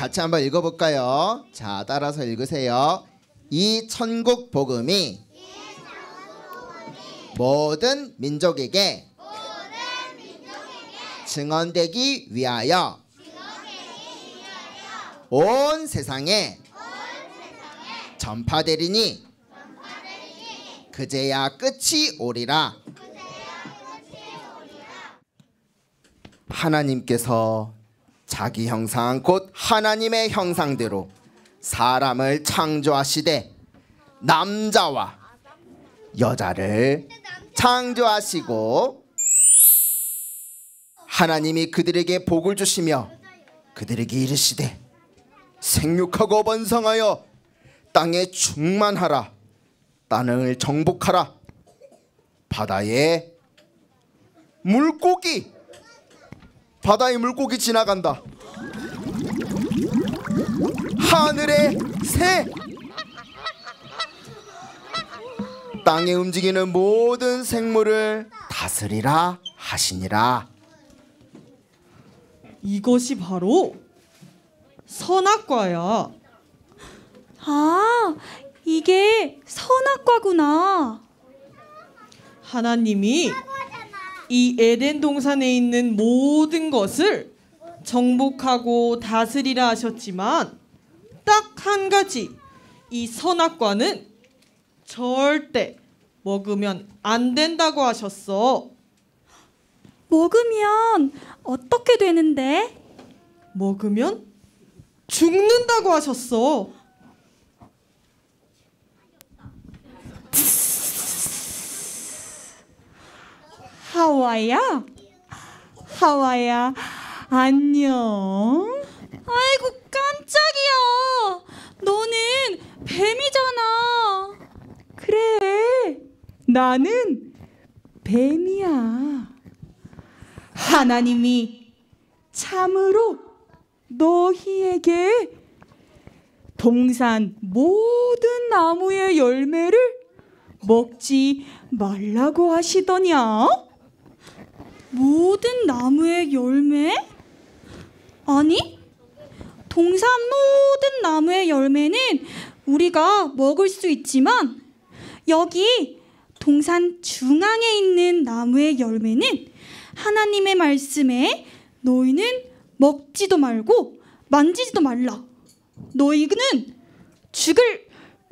같이 한번 읽어볼까요? 자, 따라서 읽으세요. 이 천국 복음이 모든 민족에게 증언되기 위하여 온 세상에 전파되리니 그제야 끝이 오리라. 하나님께서 자기 형상 곧 하나님의 형상대로 사람을 창조하시되 남자와 여자를 창조하시고 하나님이 그들에게 복을 주시며 그들에게 이르시되 생육하고 번성하여 땅에 충만하라. 땅을 정복하라. 바다의 물고기 지나간다. 하늘의 새, 땅에 움직이는 모든 생물을 다스리라 하시니라. 이것이 바로 선악과야. 아, 이게 선악과구나. 하나님이 이 에덴 동산에 있는 모든 것을 정복하고 다스리라 하셨지만 딱 한 가지, 이 선악과는 절대 먹으면 안 된다고 하셨어. 먹으면 어떻게 되는데? 먹으면 죽는다고 하셨어. 하와야, 안녕. 아이고, 깜짝이야. 너는 뱀이잖아. 그래, 나는 뱀이야. 하나님이 참으로 너희에게 동산 모든 나무의 열매를 먹지 말라고 하시더냐? 모든 나무의 열매? 아니, 동산 모든 나무의 열매는 우리가 먹을 수 있지만 여기 동산 중앙에 있는 나무의 열매는 하나님의 말씀에 너희는 먹지도 말고 만지지도 말라. 너희는 죽을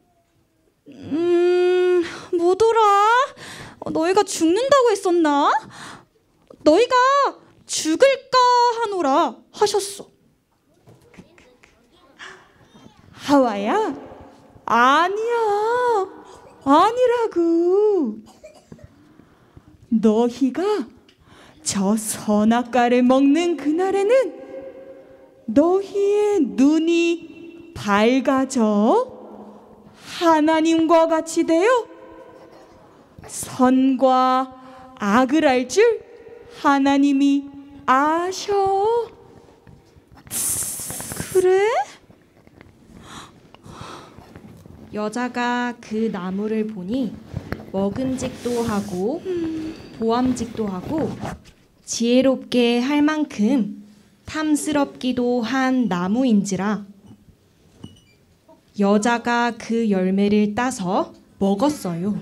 뭐더라? 너희가 죽는다고 했었나? 너희가 죽을까 하노라 하셨어. 하와야, 아니야, 아니라고. 너희가 저 선악과를 먹는 그날에는 너희의 눈이 밝아져 하나님과 같이 되어 선과 악을 알 줄 하나님이 아셔. 그래? 여자가 그 나무를 보니 먹음직도 하고 보암직도 하고 지혜롭게 할 만큼 탐스럽기도 한 나무인지라. 여자가 그 열매를 따서 먹었어요.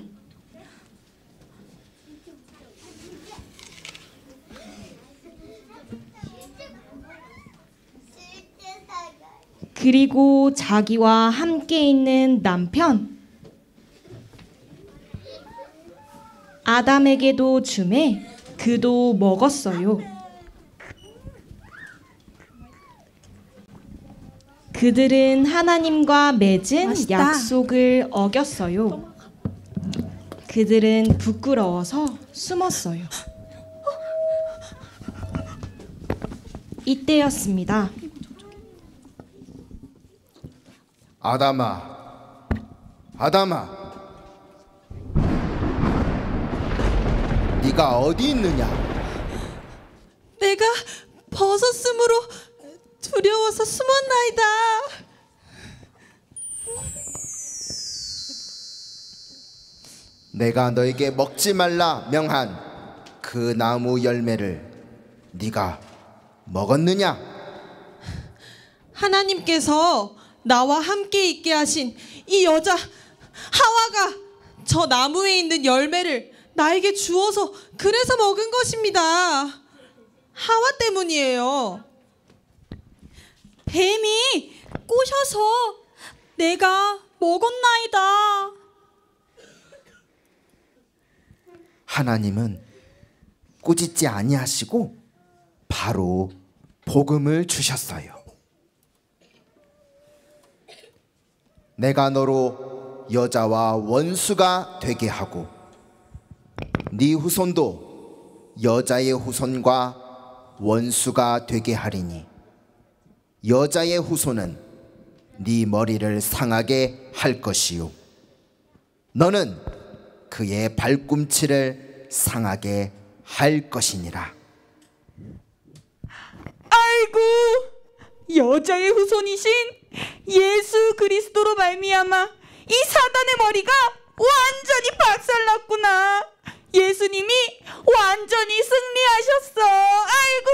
그리고 자기와 함께 있는 남편 아담에게도 주매 그도 먹었어요. 그들은 하나님과 맺은 맛있다. 약속을 어겼어요. 그들은 부끄러워서 숨었어요. 이때였습니다. 아담아, 아담아, 네가 어디 있느냐? 내가 벗었으므로 두려워서 숨었나이다. 내가 너에게 먹지 말라 명한 그 나무 열매를 네가 먹었느냐? 하나님께서 나와 함께 있게 하신 이 여자 하와가 저 나무에 있는 열매를 나에게 주어서 그래서 먹은 것입니다. 하와 때문이에요. 뱀이 꼬셔서 내가 먹었나이다. 하나님은 꾸짖지 아니하시고 바로 복음을 주셨어요. 내가 너로 여자와 원수가 되게 하고 네 후손도 여자의 후손과 원수가 되게 하리니 여자의 후손은 네 머리를 상하게 할 것이요 너는 그의 발꿈치를 상하게 할 것이니라. 아이고, 여자의 후손이신 예수 그리스도로 말미암아 이 사단의 머리가 완전히 박살났구나. 예수님이 완전히 승리하셨어. 아이고.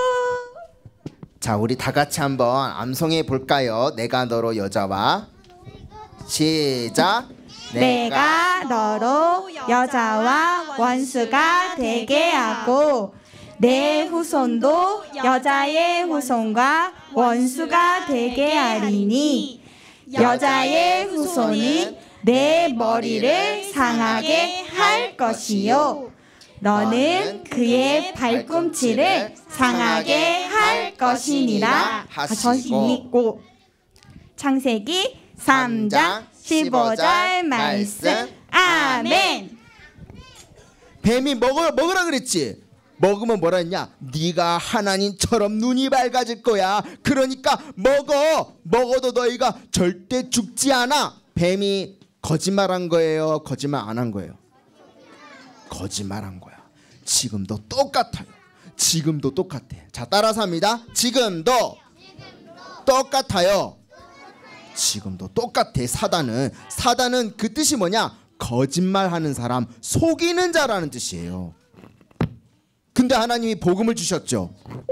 자, 우리 다 같이 한번 암송해 볼까요? 내가 너로 여자와. 시작. 내가 너로 여자와 원수가 되게 하고 내 후손도 여자의 후손과 원수가 되게 하리니 여자의 후손이 내 머리를 상하게 할 것이요 너는 그의 발꿈치를 상하게 할 것이니라 하시고. 창세기 3장 15절 말씀. 아멘. 뱀이 먹으라 그랬지. 먹으면 뭐라 했냐? 네가 하나님처럼 눈이 밝아질 거야. 그러니까 먹어도 너희가 절대 죽지 않아. 뱀이 거짓말한 거예요? 거짓말 안 한 거예요? 거짓말한 거야. 지금도 똑같아요. 지금도 똑같아. 자, 따라서 합니다. 지금도 똑같아요. 지금도 똑같아. 사단은 그 뜻이 뭐냐? 거짓말하는 사람, 속이는 자라는 뜻이에요. 근데 하나님이 복음을 주셨죠.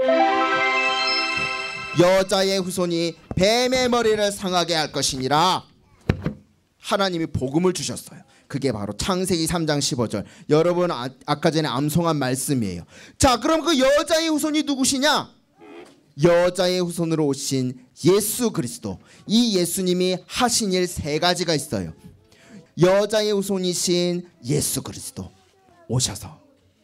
여자의 후손이 뱀의 머리를 상하게 할 것이니라. 하나님이 복음을 주셨어요. 그게 바로 창세기 3장 15절. 여러분 아까 전에 암송한 말씀이에요. 자, 그럼 그 여자의 후손이 누구시냐? 여자의 후손으로 오신 예수 그리스도. 이 예수님이 하신 일 세 가지가 있어요. 여자의 후손이신 예수 그리스도 오셔서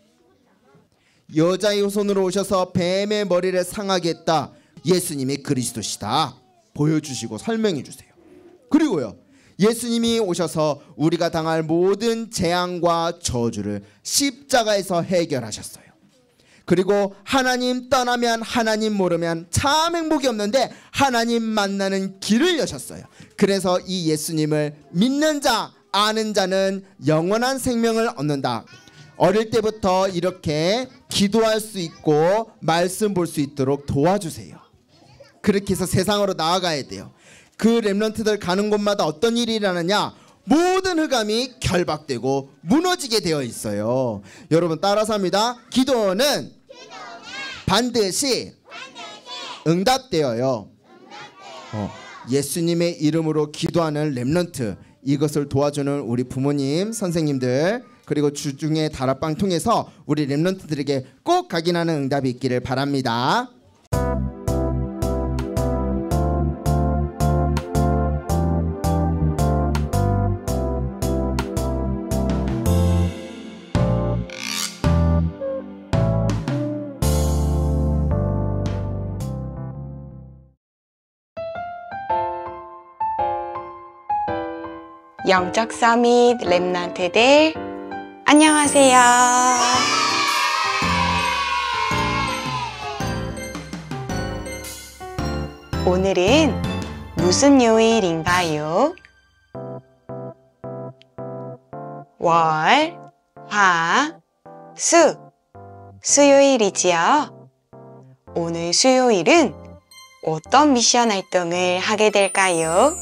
여자의 후손으로 오셔서 뱀의 머리를 상하게 했다. 예수님이 그리스도시다 보여주시고 설명해 주세요. 그리고요, 예수님이 오셔서 우리가 당할 모든 재앙과 저주를 십자가에서 해결하셨어요. 그리고 하나님 떠나면, 하나님 모르면 참 행복이 없는데 하나님 만나는 길을 여셨어요. 그래서 이 예수님을 믿는 자, 아는 자는 영원한 생명을 얻는다. 어릴 때부터 이렇게 기도할 수 있고 말씀 볼 수 있도록 도와주세요. 그렇게 해서 세상으로 나아가야 돼요. 그 렘넌트들 가는 곳마다 어떤 일이 일어나냐? 모든 흑암이 결박되고 무너지게 되어 있어요. 여러분 따라서 합니다. 기도는 반드시 응답되어요. 예수님의 이름으로 기도하는 렘넌트, 이것을 도와주는 우리 부모님, 선생님들, 그리고 주중에 다락방 통해서 우리 렘넌트들에게 꼭 각인하는 응답이 있기를 바랍니다. 영적 서밋 렘넌트들 안녕하세요. 오늘은 무슨 요일인가요? 월, 화, 수, 수요일이지요. 오늘 수요일은 어떤 미션 활동을 하게 될까요?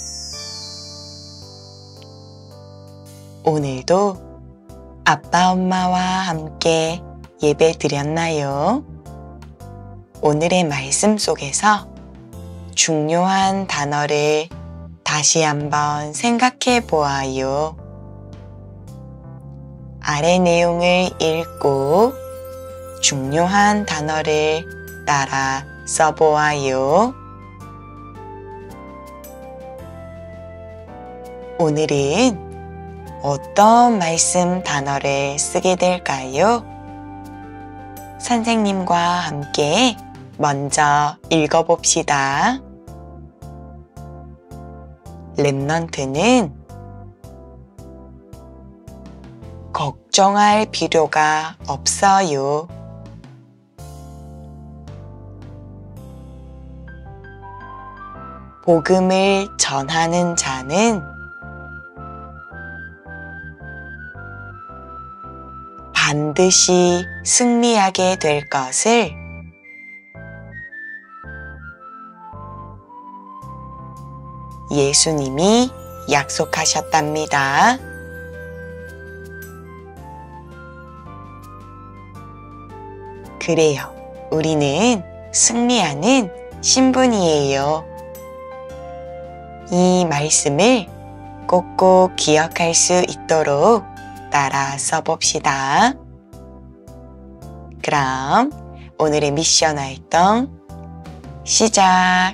오늘도 아빠 엄마와 함께 예배 드렸나요? 오늘의 말씀 속에서 중요한 단어를 다시 한번 생각해 보아요. 아래 내용을 읽고 중요한 단어를 따라 써보아요. 오늘은 어떤 말씀 단어를 쓰게 될까요? 선생님과 함께 먼저 읽어봅시다. 렘넌트는 걱정할 필요가 없어요. 복음을 전하는 자는 반드시 승리하게 될 것을 예수님이 약속하셨답니다. 그래요. 우리는 승리하는 신분이에요. 이 말씀을 꼭꼭 기억할 수 있도록 따라 써봅시다. 그럼 오늘의 미션 활동 시작!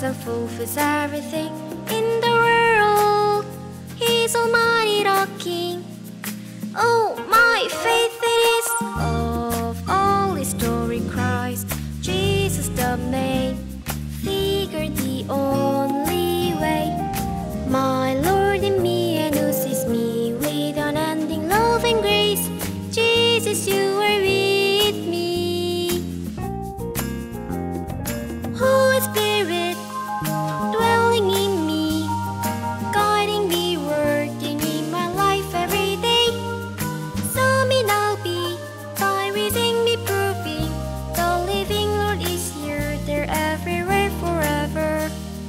loves and fulfills everything in the world. He's Almighty the King. Oh, my faith it is of all His story, Christ Jesus the main figure, the only way. My Lord in me and who sees me with unending love and grace. Jesus, you are with me. Holy Spirit, dwelling in me, guiding me, working in my life every day. So may now be by raising me, proving the living Lord is here, there, everywhere, forever.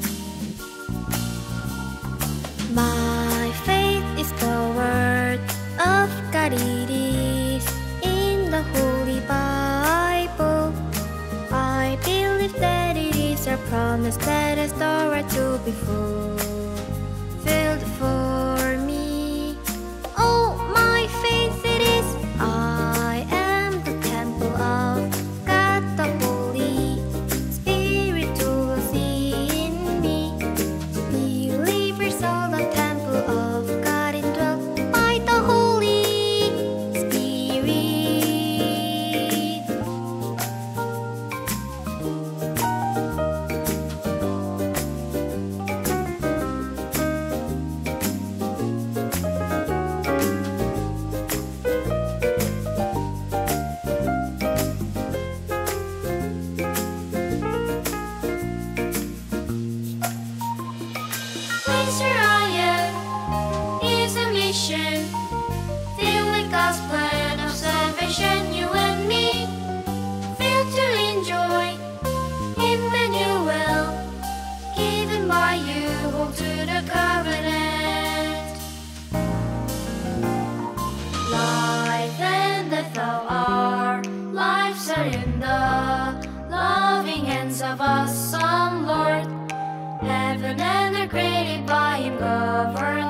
My faith is the word of God, it is in the Holy Bible. I believe that it is a promise that is the right to be fulfilled for me. Oh, my faith it is, I am the temple of God, the Holy Spirit dwells in me. Believers all the temple of God indwelt by the Holy Spirit. Israel is a mission filled with God's plan of salvation. You and me, filled to enjoy Emmanuel, given by you, hold to the covenant. Life and death, all our lives are in the loving hands of awesome Lord. Heaven and earth created by Him, governed